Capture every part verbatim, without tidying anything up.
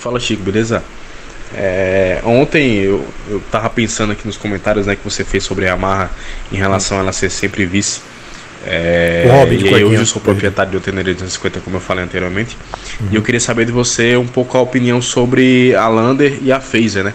Fala, Chico, beleza? É, ontem eu, eu tava pensando aqui nos comentários, né, que você fez sobre a Yamaha em relação a ela ser sempre vice. É, O Robin de e aí hoje eu Cuequinha. sou proprietário do Teneré duzentos e cinquenta, como eu falei anteriormente. Uhum. E eu queria saber de você um pouco a opinião sobre a Lander e a Phaser, né?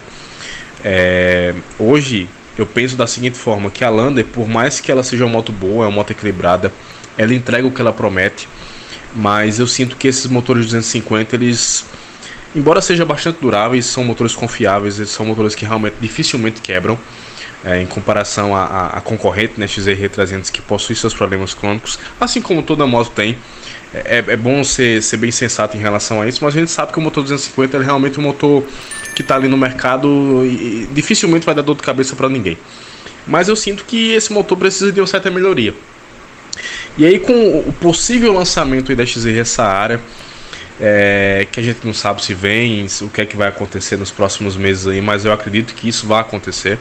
É, hoje eu penso da seguinte forma, que a Lander, por mais que ela seja uma moto boa, é uma moto equilibrada, ela entrega o que ela promete, mas eu sinto que esses motores duzentos e cinquenta, eles, embora sejam bastante duráveis, são motores confiáveis, eles são motores que realmente dificilmente quebram, é, em comparação à concorrente, né, X R trezentos, que possui seus problemas crônicos, assim como toda moto tem. É, é bom ser, ser bem sensato em relação a isso, mas a gente sabe que o motor duzentos e cinquenta é realmente um motor que está ali no mercado e, e dificilmente vai dar dor de cabeça para ninguém. Mas eu sinto que esse motor precisa de uma certa melhoria. E aí, com o possível lançamento aí da X R Saara, é, que a gente não sabe se vem, o que é que vai acontecer nos próximos meses aí, mas eu acredito que isso vai acontecer.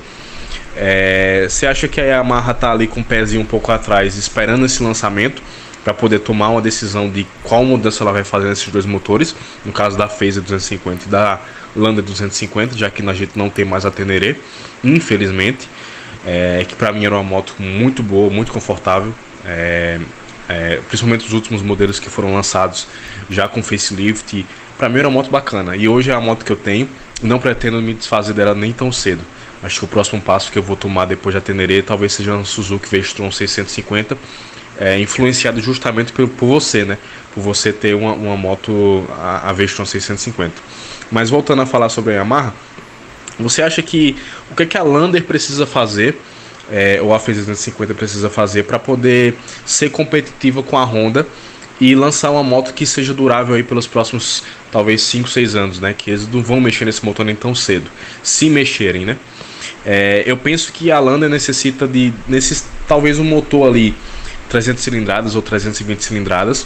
É, você acha que a Yamaha tá ali com o pezinho um pouco atrás, esperando esse lançamento para poder tomar uma decisão de qual mudança ela vai fazer nesses dois motores, no caso da Phaser duzentos e cinquenta e da Lander duzentos e cinquenta, já que a gente não tem mais a Teneré, infelizmente, é, que para mim era uma moto muito boa, muito confortável, é, é, principalmente os últimos modelos que foram lançados já com facelift, para mim era uma moto bacana, e hoje é a moto que eu tenho, não pretendo me desfazer dela nem tão cedo. Acho que o próximo passo que eu vou tomar depois da Teneré talvez seja uma Suzuki V-Strom seiscentos e cinquenta, é, influenciado justamente por, por você, né? Por você ter uma, uma moto, a, a V-Strom seiscentos e cinquenta. Mas voltando a falar sobre a Yamaha, você acha que o que, é que a Lander precisa fazer, é, ou a Phaser duzentos e cinquenta precisa fazer para poder ser competitiva com a Honda e lançar uma moto que seja durável aí pelos próximos talvez cinco, seis anos, né? Que eles não vão mexer nesse motor nem tão cedo, se mexerem, né? É, eu penso que a Lander necessita de, nesses, talvez um motor ali trezentas cilindradas ou trezentas e vinte cilindradas,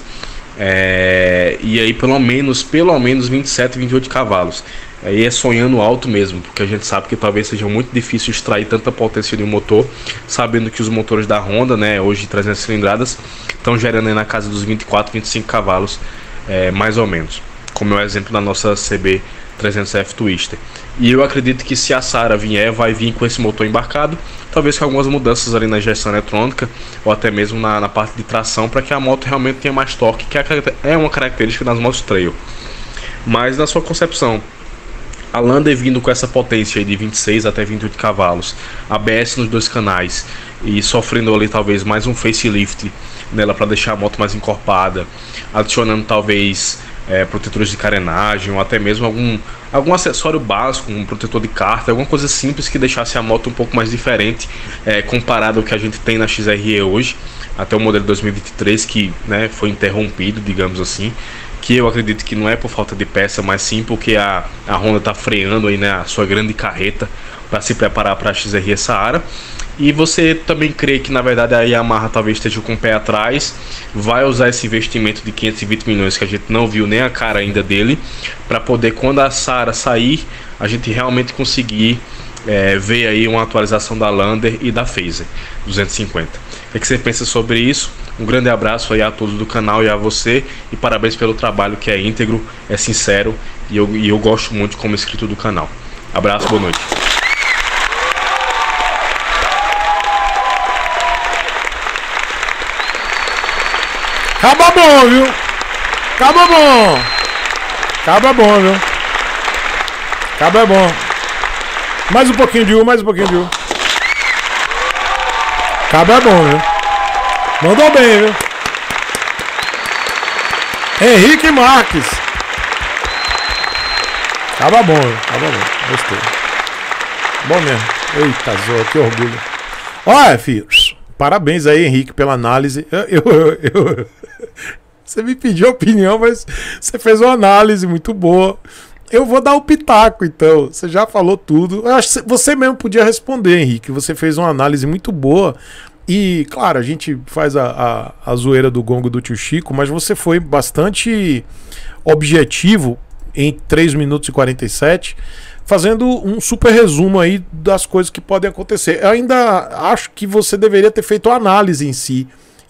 é, e aí pelo menos, pelo menos vinte e sete, vinte e oito cavalos. Aí é sonhando alto mesmo, porque a gente sabe que talvez seja muito difícil extrair tanta potência de um motor, sabendo que os motores da Honda, né, hoje trezentas cilindradas, estão gerando aí na casa dos vinte e quatro, vinte e cinco cavalos, é, mais ou menos, como é o exemplo da nossa C B trezentos F Twister. E eu acredito que se a Saara vier, vai vir com esse motor embarcado, talvez com algumas mudanças ali na injeção eletrônica, ou até mesmo na, na parte de tração, para que a moto realmente tenha mais torque, que é uma característica das motos trail. Mas na sua concepção, a Lander vindo com essa potência aí de vinte e seis até vinte e oito cavalos, A B S nos dois canais e sofrendo ali talvez mais um facelift nela para deixar a moto mais encorpada, adicionando talvez é, protetores de carenagem ou até mesmo algum, algum acessório básico, um protetor de cárter, alguma coisa simples que deixasse a moto um pouco mais diferente, é, comparado ao que a gente tem na X R E hoje, até o modelo dois mil e vinte e três, que, né, foi interrompido, digamos assim, que eu acredito que não é por falta de peça, mas sim porque a, a Honda está freando aí, né, a sua grande carreta para se preparar para a X R E Saara. E você também crê que na verdade a Yamaha talvez esteja com o pé atrás, vai usar esse investimento de quinhentos e vinte milhões que a gente não viu nem a cara ainda dele, para poder, quando a Saara sair, a gente realmente conseguir é, ver aí uma atualização da Lander e da Phaser duzentos e cinquenta. O que você pensa sobre isso? Um grande abraço aí a todos do canal e a você, e parabéns pelo trabalho, que é íntegro, é sincero, e eu, e eu gosto muito como inscrito do canal. Abraço, boa noite. Acaba bom, viu? Acaba bom. Acaba bom, viu? Acaba bom. Mais um pouquinho de U, mais um pouquinho de U. Acaba bom, viu? Mandou bem, viu? Henrique Marques. Acaba bom, viu? Acaba bom. Gostei. Bom mesmo. Eita, Zó, que orgulho. Olha, filho. Parabéns aí, Henrique, pela análise. Eu, eu, eu, eu... Você me pediu opinião, mas você fez uma análise muito boa. Eu vou dar o pitaco, então. Você já falou tudo. Eu acho que você mesmo podia responder, Henrique. Você fez uma análise muito boa. E, claro, a gente faz a, a, a zoeira do gongo do tio Chico, mas você foi bastante objetivo em três minutos e quarenta e sete, fazendo um super resumo aí das coisas que podem acontecer. Eu ainda acho que você deveria ter feito a análise em si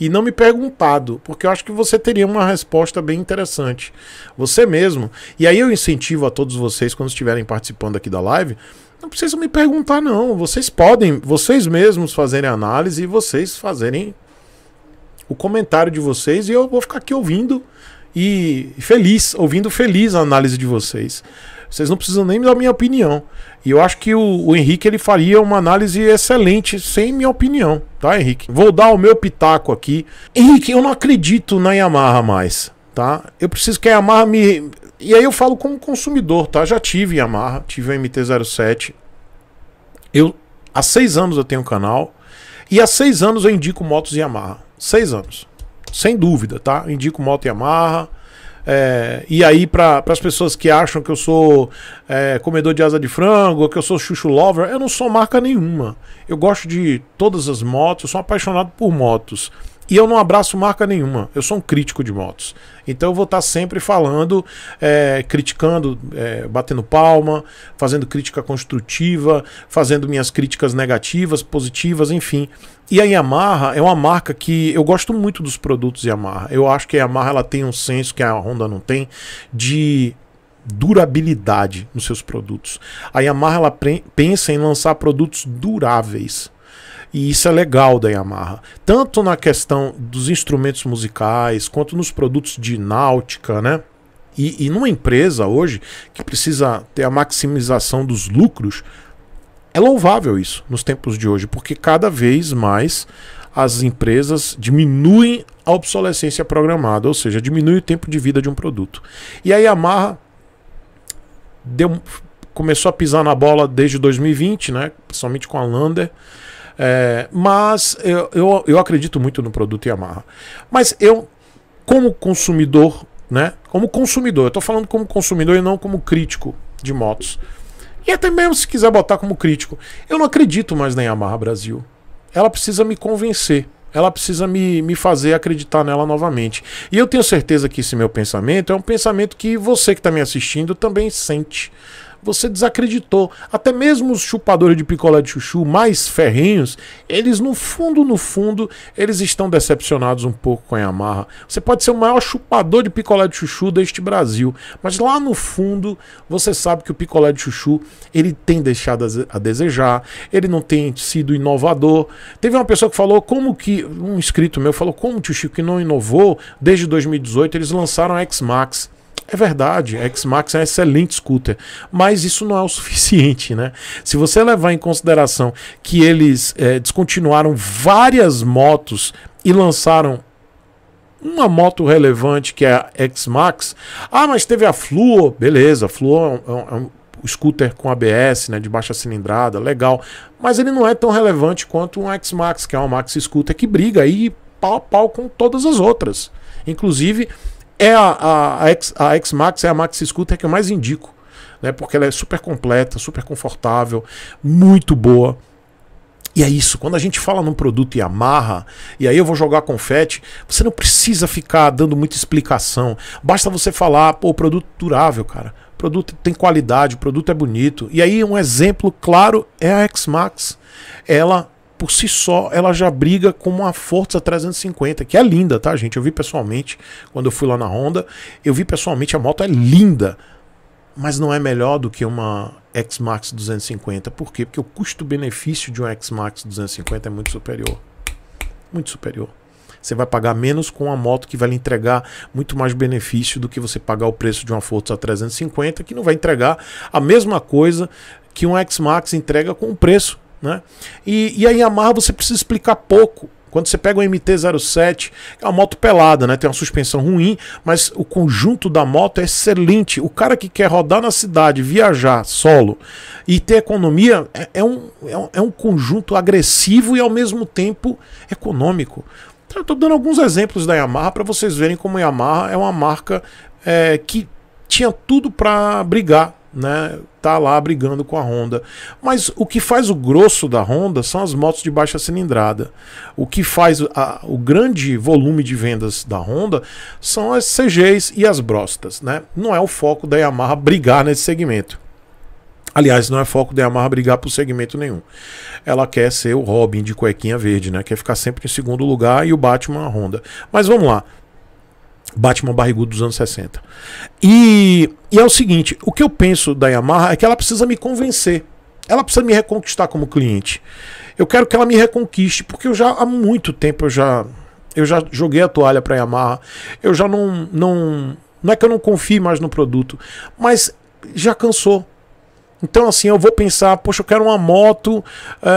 e não me perguntado, porque eu acho que você teria uma resposta bem interessante. Você mesmo. E aí eu incentivo a todos vocês, quando estiverem participando aqui da live, não precisam me perguntar, não. Vocês podem, vocês mesmos fazerem análise e vocês fazerem o comentário de vocês, e eu vou ficar aqui ouvindo e feliz, ouvindo feliz a análise de vocês. Vocês não precisam nem dar minha opinião. E eu acho que o, o Henrique ele faria uma análise excelente sem minha opinião, tá, Henrique? Vou dar o meu pitaco aqui. Henrique, eu não acredito na Yamaha mais, tá? Eu preciso que a Yamaha me... E aí eu falo como consumidor, tá? Já tive Yamaha, tive o M T zero sete. Eu, há seis anos eu tenho um canal. E há seis anos eu indico motos Yamaha. Seis anos. Sem dúvida, tá? Eu indico moto Yamaha. É, e aí, para as pessoas que acham que eu sou é, comedor de asa de frango, que eu sou chuchu lover, eu não sou marca nenhuma. Eu gosto de todas as motos, eu sou apaixonado por motos. E eu não abraço marca nenhuma, eu sou um crítico de motos. Então eu vou estar sempre falando, é, criticando, é, batendo palma, fazendo crítica construtiva, fazendo minhas críticas negativas, positivas, enfim. E a Yamaha é uma marca que eu gosto muito dos produtos Yamaha. Eu acho que a Yamaha ela tem um senso que a Honda não tem de durabilidade nos seus produtos. A Yamaha ela pensa em lançar produtos duráveis. E isso é legal da Yamaha, tanto na questão dos instrumentos musicais, quanto nos produtos de náutica, né? E, e numa empresa hoje, que precisa ter a maximização dos lucros, é louvável isso nos tempos de hoje, porque cada vez mais as empresas diminuem a obsolescência programada, ou seja, diminui o tempo de vida de um produto. E a Yamaha deu, começou a pisar na bola desde dois mil e vinte, né? Principalmente com a Lander. É, mas eu, eu, eu acredito muito no produto Yamaha. Mas eu, como consumidor, né? Como consumidor, eu tô falando como consumidor e não como crítico de motos. E até mesmo se quiser botar como crítico, eu não acredito mais na Yamaha Brasil. Ela precisa me convencer. Ela precisa me, me fazer acreditar nela novamente. E eu tenho certeza que esse meu pensamento é um pensamento que você que está me assistindo também sente. Você desacreditou. Até mesmo os chupadores de picolé de chuchu mais ferrenhos, eles no fundo, no fundo, eles estão decepcionados um pouco com a Yamaha. Você pode ser o maior chupador de picolé de chuchu deste Brasil, mas lá no fundo, você sabe que o picolé de chuchu, ele tem deixado a desejar, ele não tem sido inovador. Teve uma pessoa que falou como que, um inscrito meu falou, como o Chico que não inovou, desde dois mil e dezoito eles lançaram a X-Max. É verdade, a X-Max é um excelente scooter, mas isso não é o suficiente, né? Se você levar em consideração que eles é, descontinuaram várias motos e lançaram uma moto relevante que é a X-Max, ah, mas teve a Fluor, beleza, a Fluor é um, é um scooter com A B S, né, de baixa cilindrada, legal, mas ele não é tão relevante quanto um X-Max, que é uma maxi scooter que briga aí pau a pau com todas as outras, inclusive. É a, a, a, X, a X-Max é a maxi scooter que eu mais indico, né, porque ela é super completa, super confortável, muito boa. E é isso, quando a gente fala num produto Yamaha, e aí eu vou jogar confete, você não precisa ficar dando muita explicação. Basta você falar, pô, o produto durável, cara. O produto tem qualidade, o produto é bonito. E aí um exemplo claro é a X-Max. Ela... por si só, ela já briga com uma Forza trezentos e cinquenta, que é linda, tá, gente? Eu vi pessoalmente, quando eu fui lá na Honda, eu vi pessoalmente, a moto é linda, mas não é melhor do que uma X-Max duzentos e cinquenta. Por quê? Porque o custo-benefício de uma X-Max duzentos e cinquenta é muito superior. Muito superior. Você vai pagar menos com uma moto que vai lhe entregar muito mais benefício do que você pagar o preço de uma Forza trezentos e cinquenta, que não vai entregar a mesma coisa que um X-Max entrega com o preço. Né? E, e a Yamaha você precisa explicar pouco. Quando você pega o M T zero sete, é uma moto pelada, né? Tem uma suspensão ruim, mas o conjunto da moto é excelente. O cara que quer rodar na cidade, viajar solo e ter economia, é, é, um, é, um, é um conjunto agressivo e ao mesmo tempo econômico. Então, eu estou dando alguns exemplos da Yamaha para vocês verem como a Yamaha é uma marca é, que tinha tudo para brigar, né? Tá lá brigando com a Honda. Mas o que faz o grosso da Honda são as motos de baixa cilindrada. O que faz a, o grande volume de vendas da Honda são as C Gs e as Brostas, né? Não é o foco da Yamaha brigar nesse segmento. Aliás, não é foco da Yamaha brigar por segmento nenhum. Ela quer ser o Robin de cuequinha verde, né? Quer ficar sempre em segundo lugar, e o Batman a Honda. Mas vamos lá. Batman barrigudo dos anos sessenta. E, e é o seguinte, o que eu penso da Yamaha é que ela precisa me convencer. Ela precisa me reconquistar como cliente. Eu quero que ela me reconquiste, porque eu já há muito tempo eu já, eu já joguei a toalha para a Yamaha. Eu já não, não... Não é que eu não confie mais no produto, mas já cansou. Então assim, eu vou pensar, poxa, eu quero uma moto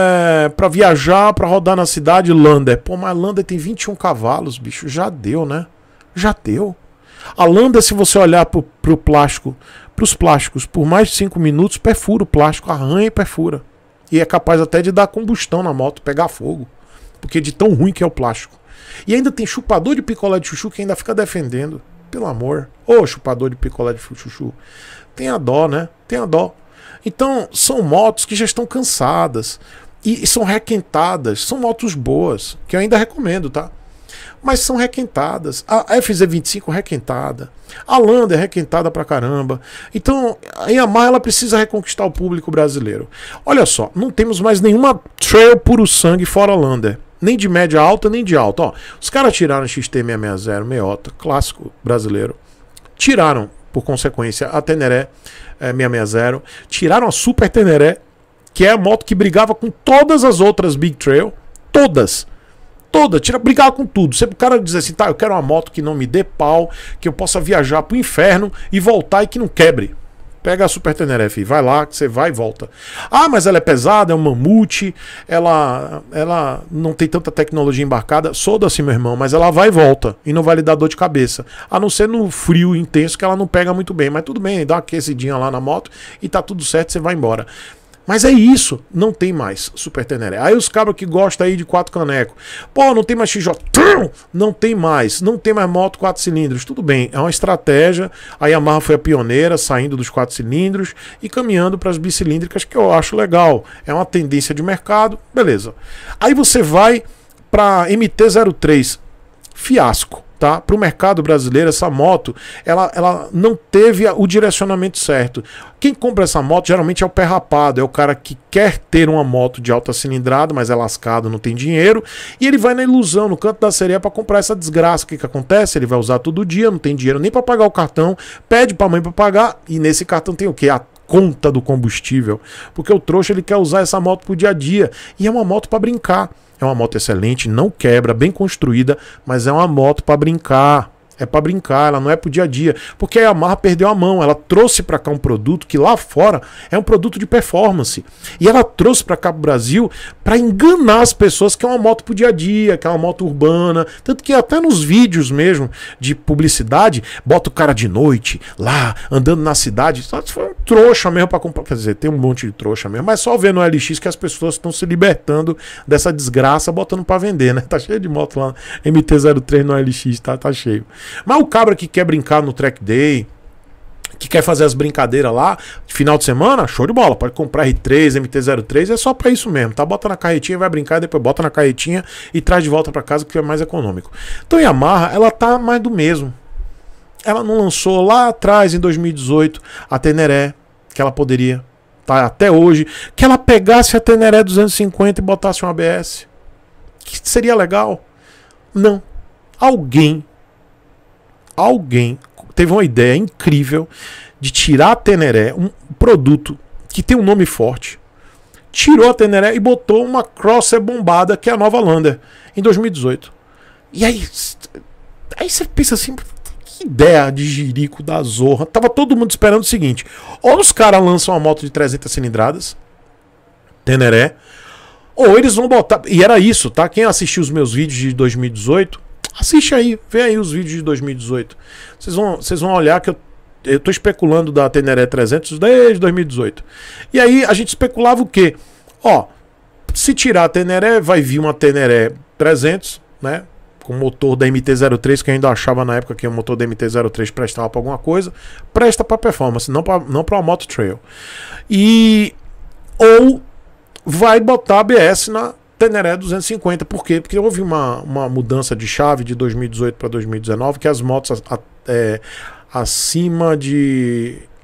é, para viajar, para rodar na cidade, Lander. Pô, mas a Lander tem vinte e um cavalos, bicho, já deu, né? Já deu. A Lander, se você olhar pro, pro plástico, pros plásticos, por mais de cinco minutos, perfura o plástico, arranha e perfura. E é capaz até de dar combustão na moto, pegar fogo. Porque de tão ruim que é o plástico. E ainda tem chupador de picolé de chuchu que ainda fica defendendo. Pelo amor. Ô, chupador de picolé de chuchu. Tem a dó, né? Tem a dó. Então, são motos que já estão cansadas e, e são requentadas. São motos boas, que eu ainda recomendo, tá? Mas são requentadas. A F Z vinte e cinco requentada. A Lander é requentada pra caramba. Então, a Yamaha ela precisa reconquistar o público brasileiro. Olha só, não temos mais nenhuma trail puro sangue fora a Lander. Nem de média alta, nem de alta. Ó, os caras tiraram a X T seiscentos e sessenta Meiota, clássico brasileiro. Tiraram, por consequência, a Teneré é, seiscentos e sessenta. Tiraram a Super Teneré, que é a moto que brigava com todas as outras Big Trail. Todas. Toda. Tira, brigava com tudo. Sempre o cara diz assim, tá, eu quero uma moto que não me dê pau, que eu possa viajar pro inferno e voltar e que não quebre. Pega a Super Teneré, filho. Vai lá, que você vai e volta. Ah, mas ela é pesada, é um mamute, ela, ela não tem tanta tecnologia embarcada. Soda-se, meu irmão, mas ela vai e volta. E não vai lhe dar dor de cabeça. A não ser no frio intenso, que ela não pega muito bem. Mas tudo bem, dá uma aquecidinha lá na moto e tá tudo certo, você vai embora. Mas é isso, não tem mais Super Teneré. Aí os cabras que gostam aí de quatro canecos. Pô, não tem mais X J. Não tem mais, não tem mais moto quatro cilindros. Tudo bem, é uma estratégia. A Yamaha foi a pioneira, saindo dos quatro cilindros e caminhando para as bicilíndricas, que eu acho legal. É uma tendência de mercado, beleza. Aí você vai para M T zero três, fiasco. Tá? Para o mercado brasileiro, essa moto ela, ela não teve o direcionamento certo. Quem compra essa moto geralmente é o pé rapado, é o cara que quer ter uma moto de alta cilindrada, mas é lascado, não tem dinheiro, e ele vai na ilusão, no canto da sereia, para comprar essa desgraça. O que, que acontece? Ele vai usar todo dia, não tem dinheiro nem para pagar o cartão, pede para a mãe para pagar, e nesse cartão tem o quê? A conta do combustível, porque o trouxa ele quer usar essa moto pro dia a dia, e é uma moto para brincar. É uma moto excelente, não quebra, bem construída, mas é uma moto para brincar. É para brincar, ela não é pro dia a dia. Porque a Yamaha perdeu a mão, ela trouxe para cá um produto que lá fora é um produto de performance. E ela trouxe para cá pro Brasil para enganar as pessoas que é uma moto pro dia a dia, que é uma moto urbana. Tanto que até nos vídeos mesmo de publicidade, bota o cara de noite lá, andando na cidade. Só se for um trouxa mesmo para comprar. Quer dizer, tem um monte de trouxa mesmo, mas só ver no L X que as pessoas estão se libertando dessa desgraça, botando para vender, né? Tá cheio de moto lá, M T zero três no L X, tá, tá cheio. Mas o cabra que quer brincar no track day, que quer fazer as brincadeiras lá, de final de semana, show de bola. Pode comprar R três, M T zero três, é só pra isso mesmo, tá? Bota na carretinha, vai brincar, depois bota na carretinha e traz de volta pra casa, que é mais econômico. Então a Yamaha, ela tá mais do mesmo. Ela não lançou lá atrás, em dois mil e dezoito, a Teneré, que ela poderia, tá? Até hoje, que ela pegasse a Teneré duzentos e cinquenta e botasse um A B S. Que seria legal? Não. Alguém Alguém teve uma ideia incrível de tirar a Teneré, um produto que tem um nome forte, tirou a Teneré e botou uma Crosser bombada, que é a nova Lander, em dois mil e dezoito. E aí, aí você pensa assim, que ideia de jirico da zorra. Tava todo mundo esperando o seguinte, ou os caras lançam uma moto de trezentas cilindradas, Teneré, ou eles vão botar, e era isso, tá? Quem assistiu os meus vídeos de dois mil e dezoito, assiste aí, vê aí os vídeos de dois mil e dezoito. Vocês vão, vocês vão olhar que eu, eu tô especulando da Teneré trezentos desde dois mil e dezoito. E aí a gente especulava o quê? Ó, se tirar a Teneré, vai vir uma Teneré trezentos, né? Com motor da M T zero três, que eu ainda achava na época que o motor da M T zero três prestava pra alguma coisa. Presta pra performance, não pra, não pra uma moto trail. E... ou vai botar A B S na Teneré duzentos e cinquenta. Por quê? Porque houve uma, uma mudança de chave de dois mil e dezoito para dois mil e dezenove, que as motos a, é, acima de...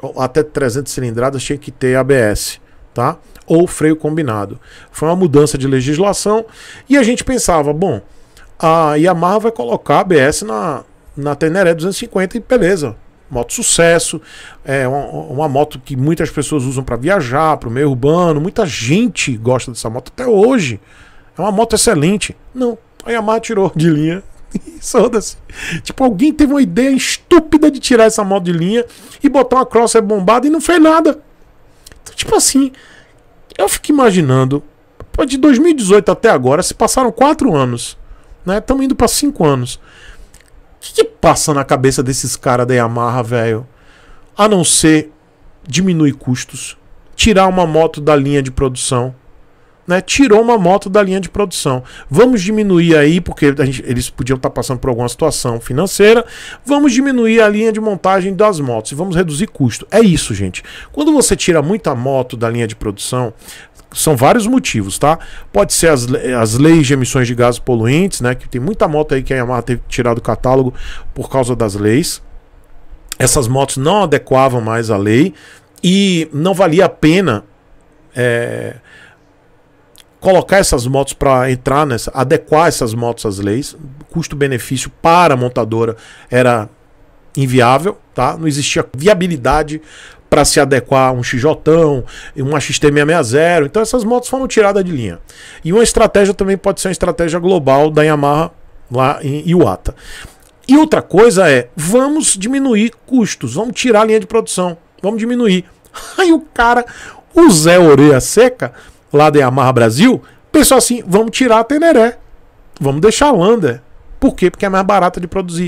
até trezentas cilindradas tinha que ter A B S, tá? Ou freio combinado. Foi uma mudança de legislação e a gente pensava, bom, a Yamaha vai colocar A B S na, na Teneré duzentos e cinquenta e beleza, moto sucesso, é uma, uma moto que muitas pessoas usam para viajar, para o meio urbano, muita gente gosta dessa moto até hoje, é uma moto excelente. Não, a Yamaha tirou de linha. Foda-se. Tipo, alguém teve uma ideia estúpida de tirar essa moto de linha e botar uma crosser bombada e não fez nada. Então, tipo assim, eu fico imaginando, de dois mil e dezoito até agora, se passaram quatro anos, né? Estamos indo para cinco anos. O que, que passa na cabeça desses caras da Yamaha, velho? A não ser diminuir custos, tirar uma moto da linha de produção. Né, tirou uma moto da linha de produção. Vamos diminuir aí, porque a gente, eles podiam estar passando por alguma situação financeira. Vamos diminuir a linha de montagem das motos e vamos reduzir custo. É isso, gente. Quando você tira muita moto da linha de produção, são vários motivos, tá? Pode ser as, as leis de emissões de gases poluentes, né? Que tem muita moto aí que a Yamaha teve que tirar do catálogo por causa das leis. Essas motos não adequavam mais à lei e não valia a pena é, colocar essas motos para entrar nessa, adequar essas motos às leis. Custo-benefício para a montadora era inviável, tá? Não existia viabilidade para se adequar a um X J, uma X T seiscentos e sessenta. Então essas motos foram tiradas de linha. E uma estratégia também pode ser uma estratégia global da Yamaha lá em Iwata. E outra coisa é, vamos diminuir custos, vamos tirar a linha de produção, vamos diminuir. Aí o cara, o Zé Orelha Seca, lá da Yamaha Brasil, pensou assim, vamos tirar a Teneré, vamos deixar a Lander. Por quê? Porque é mais barata de produzir.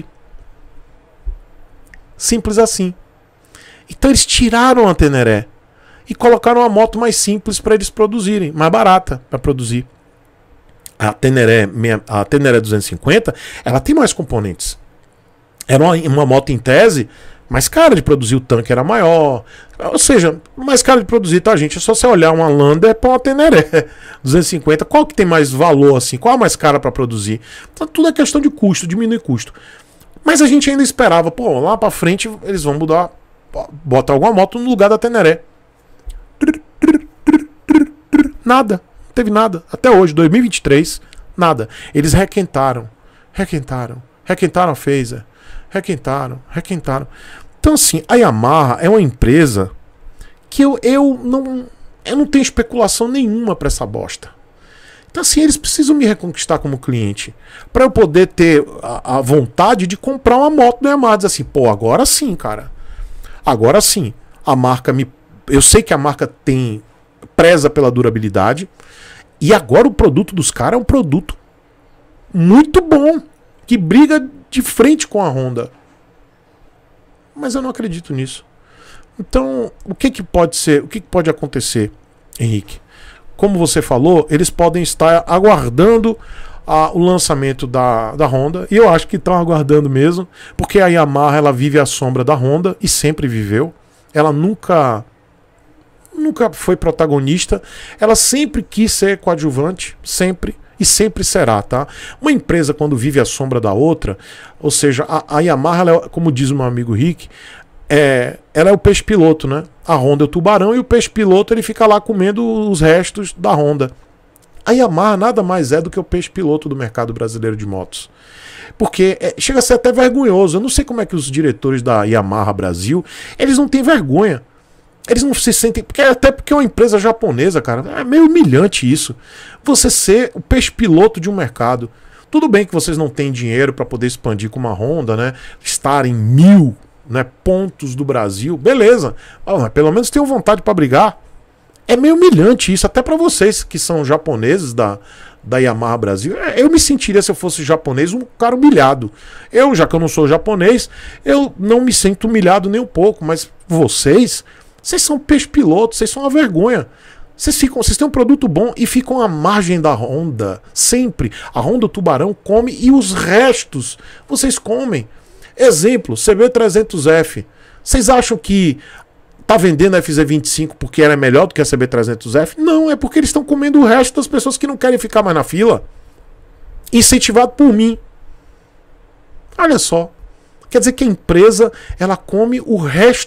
Simples assim. Então eles tiraram a Teneré e colocaram uma moto mais simples para eles produzirem, mais barata para produzir. A Teneré, a Teneré duzentos e cinquenta, ela tem mais componentes. Era uma, uma moto em tese mais cara de produzir, o tanque era maior. Ou seja, mais cara de produzir, tá, gente? É só você olhar uma Lander para uma Teneré duzentos e cinquenta. Qual que tem mais valor, assim? Qual é a mais cara para produzir? Então tudo é questão de custo, diminuir custo. Mas a gente ainda esperava, pô, lá para frente eles vão mudar, botar alguma moto no lugar da Teneré. Nada. Não teve nada. Até hoje, dois mil e vinte e três, nada. Eles requentaram. Requentaram. Requentaram a Phaser. Requentaram, requentaram. Então assim, a Yamaha é uma empresa que eu, eu, não, eu não tenho especulação nenhuma para essa bosta. Então assim, eles precisam me reconquistar como cliente para eu poder ter a, a vontade de comprar uma moto da Yamaha. Dizer assim, pô, agora sim, cara. Agora sim. A marca me... Eu sei que a marca tem... preza pela durabilidade. E agora o produto dos caras é um produto muito bom. Que briga de frente com a Honda. Mas eu não acredito nisso. Então, o que que pode ser, o que que pode acontecer, Henrique? Como você falou, eles podem estar aguardando a, o lançamento da, da Honda, e eu acho que estão aguardando mesmo, porque a Yamaha ela vive à sombra da Honda, e sempre viveu. Ela nunca, nunca foi protagonista, ela sempre quis ser coadjuvante, sempre. E sempre será, tá? Uma empresa quando vive à sombra da outra, ou seja, a, a Yamaha, ela é, como diz o meu amigo Rick, é, ela é o peixe piloto, né? A Honda é o tubarão e o peixe piloto ele fica lá comendo os restos da Honda. A Yamaha nada mais é do que o peixe piloto do mercado brasileiro de motos. Porque é, chega a ser até vergonhoso. Eu não sei como é que os diretores da Yamaha Brasil, eles não têm vergonha. Eles não se sentem... Porque, até porque é uma empresa japonesa, cara. É meio humilhante isso. Você ser o peixe piloto de um mercado. Tudo bem que vocês não têm dinheiro para poder expandir com uma Honda, né? Estar em mil, né, pontos do Brasil. Beleza. Ah, mas pelo menos tenham vontade para brigar. É meio humilhante isso. Até para vocês que são japoneses da, da Yamaha Brasil. Eu me sentiria, se eu fosse japonês, um cara humilhado. Eu, já que eu não sou japonês, eu não me sinto humilhado nem um pouco. Mas vocês... Vocês são peixe piloto, vocês são uma vergonha. Vocês, ficam, vocês têm um produto bom e ficam à margem da Honda. Sempre. A Honda Tubarão come e os restos vocês comem. Exemplo, C B trezentos F. Vocês acham que tá vendendo a F Z vinte e cinco porque ela é melhor do que a C B trezentos F? Não, é porque eles estão comendo o resto das pessoas que não querem ficar mais na fila. Incentivado por mim. Olha só. Quer dizer que a empresa ela come o resto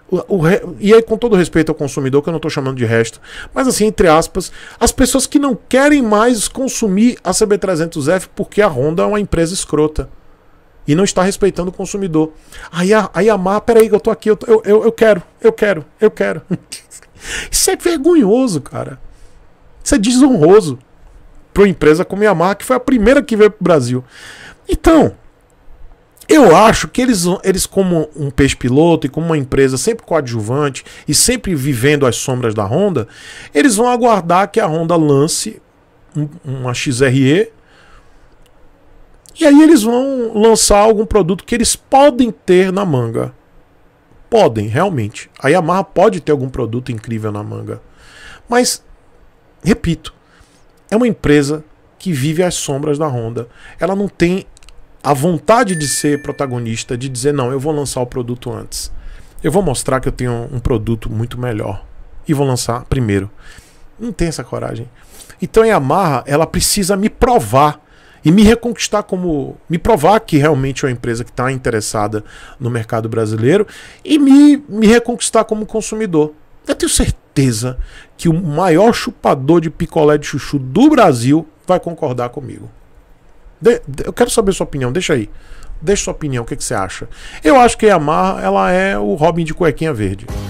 O, o, e aí, com todo respeito ao consumidor, que eu não estou chamando de resto, mas assim, entre aspas, as pessoas que não querem mais consumir a C B trezentos F porque a Honda é uma empresa escrota e não está respeitando o consumidor. Aí a, a Yamaha, peraí que eu tô aqui, eu, eu, eu, eu quero, eu quero, eu quero. Isso é vergonhoso, cara. Isso é desonroso para uma empresa como a Yamaha, que foi a primeira que veio para o Brasil. Então, eu acho que eles, eles, como um peixe piloto e como uma empresa sempre coadjuvante e sempre vivendo às sombras da Honda, eles vão aguardar que a Honda lance um, uma X R E e aí eles vão lançar algum produto que eles podem ter na manga. Podem, realmente. A Yamaha pode ter algum produto incrível na manga. Mas, repito, é uma empresa que vive às sombras da Honda. Ela não tem a vontade de ser protagonista, de dizer, não, eu vou lançar o produto antes. Eu vou mostrar que eu tenho um produto muito melhor. E vou lançar primeiro. Não tem essa coragem. Então a Yamaha, ela precisa me provar. E me reconquistar como... Me provar que realmente é uma empresa que está interessada no mercado brasileiro. E me, me reconquistar como consumidor. Eu tenho certeza que o maior chupador de picolé de chuchu do Brasil vai concordar comigo. De, de, eu quero saber sua opinião, deixa aí. Deixa sua opinião, o que, que você acha? Eu acho que a Yamaha, ela é o Robin de cuequinha verde.